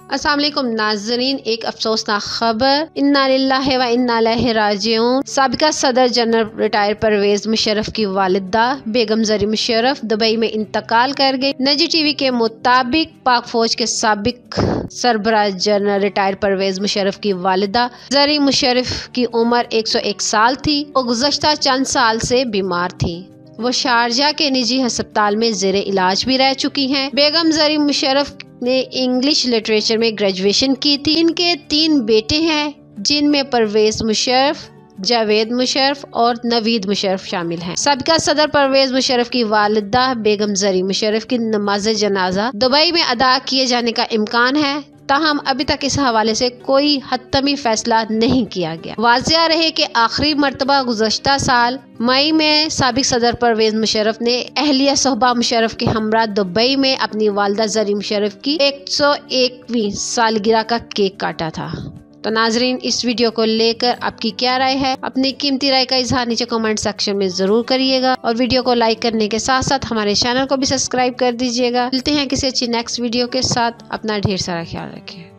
अस्सलाम वालेकुम नाज़रीन, एक अफसोसनाक खबर, इन्ना लिल्लाहि व इन्ना इलैहि राजिऊन। साबिका सदर जनरल रिटायर परवेज मुशर्रफ की वालिदा बेगम जरी मुशर्रफ दुबई में इंतकाल कर गई। निजी टीवी के मुताबिक पाक फौज के साबिक सरबराह जनरल रिटायर परवेज मुशर्रफ की वालिदा जरी मुशर्रफ की उम्र 101 साल थी और गुज़श्ता चंद साल से बीमार थी। वो शारजा के निजी अस्पताल में ज़ेरे इलाज भी रह चुकी हैं। बेगम जरी मुशर्रफ ने इंग्लिश लिटरेचर में ग्रेजुएशन की थी। इनके 3 बेटे हैं, जिनमें परवेज मुशर्रफ, जावेद मुशर्रफ और नवीद मुशर्रफ शामिल हैं। साबिका सदर परवेज मुशर्रफ की वालिदा बेगम जरी मुशर्रफ की नमाज जनाजा दुबई में अदा किए जाने का इम्कान है, ताहम अभी तक इस हवाले से कोई हतमी फैसला नहीं किया गया। वाज़िया रहे कि आखिरी मरतबा गुज़श्ता साल मई में साबिक सदर परवेज मुशर्रफ ने अहलिया सोहबा मुशर्रफ के हमरा दुबई में अपनी वालिदा जरी मुशर्रफ की 101वीं सालगिरह का केक काटा था। तो नाजरीन, इस वीडियो को लेकर आपकी क्या राय है? अपनी कीमती राय का इजहार नीचे कमेंट सेक्शन में जरूर करिएगा और वीडियो को लाइक करने के साथ साथ हमारे चैनल को भी सब्सक्राइब कर दीजिएगा। मिलते हैं किसी अच्छी नेक्स्ट वीडियो के साथ। अपना ढेर सारा ख्याल रखें।